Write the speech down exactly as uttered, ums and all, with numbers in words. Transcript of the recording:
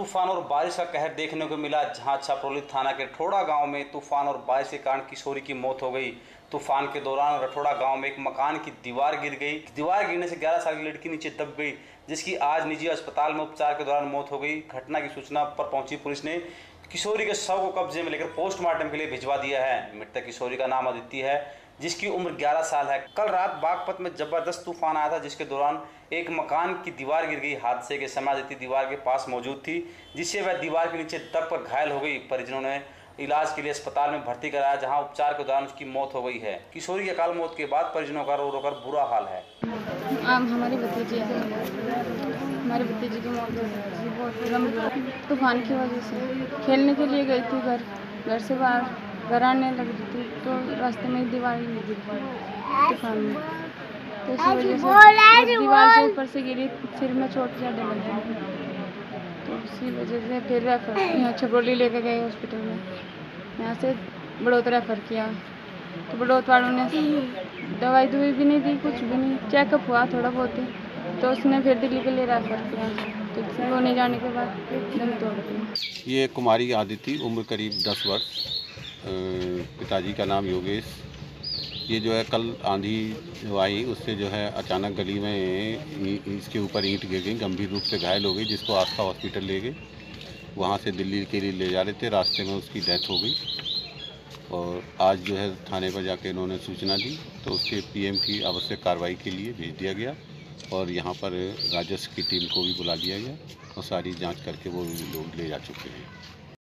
तूफान और बारिश का कहर देखने को मिला, जहां छपरौली थाना के रठोड़ा गांव में तूफान और बारिश के कारण किशोरी की मौत हो गई। तूफान के दौरान रठोड़ा गांव में एक मकान की दीवार गिर गई। दीवार गिरने से ग्यारह साल की लड़की नीचे दब गई, जिसकी आज निजी अस्पताल में उपचार के दौरान मौत हो गई। घटना की सूचना पर पहुंची पुलिस ने किशोरी के शव को कब्जे में लेकर पोस्टमार्टम के लिए भिजवा दिया है। मृतक किशोरी का नाम अदिति है, जिसकी उम्र ग्यारह साल है। कल रात बागपत में जबरदस्त तूफान आया था, जिसके दौरान एक मकान की दीवार गिर गई। हादसे के समय अदिति दीवार के पास मौजूद थी, जिससे वह दीवार के नीचे दब कर घायल हो गई। परिजनों ने इलाज के लिए अस्पताल में भर्ती कराया, जहां उपचार के दौरान उसकी मौत हो गई है। किशोरी की अकाल मौत के बाद परिजनों का रो रो कर बुरा हाल है। आम हमारी भतीजी है, हमारे भतीजी की मौत हो गई तूफान की वजह से। खेलने के लिए गई थी, घर घर से बाहर घर आने लगी थी तो रास्ते में दीवार गिरी तूफान में, तो इसी वजह से दीवार से ऊपर से गिरी, सिर में चोट ज़्यादा लग गई, तो इसी वजह से फिर रेफर यहाँ छपरौली लेके गए हॉस्पिटल में। यहाँ से बड़ौत रेफर किया तो बड़ौत वालों ने दवाई दवाई भी नहीं दी, कुछ भी नहीं, चेकअप हुआ थोड़ा बहुत ही, तो उसने फिर दिल्ली के लिए रेफर किया, तो वो नहीं जाने के बाद दम तोड़ दिया। ये कुमारी आदिति, उम्र करीब दस वर्ष, पिताजी का नाम योगेश। ये जो है कल आंधी जो आई उससे जो है अचानक गली में इसके ऊपर ईंट गिर गई, गंभीर रूप से घायल हो गई, जिसको आस्था हॉस्पिटल ले गए। वहाँ से दिल्ली के लिए ले जा रहे थे, रास्ते में उसकी डेथ हो गई। और आज जो है थाने पर जाके इन्होंने सूचना दी, तो उसके पीएम की आवश्यक कार्रवाई के लिए भेज दिया गया और यहाँ पर राजस्व की टीम को भी बुला लिया गया और सारी जाँच करके वो लोग ले जा चुके हैं।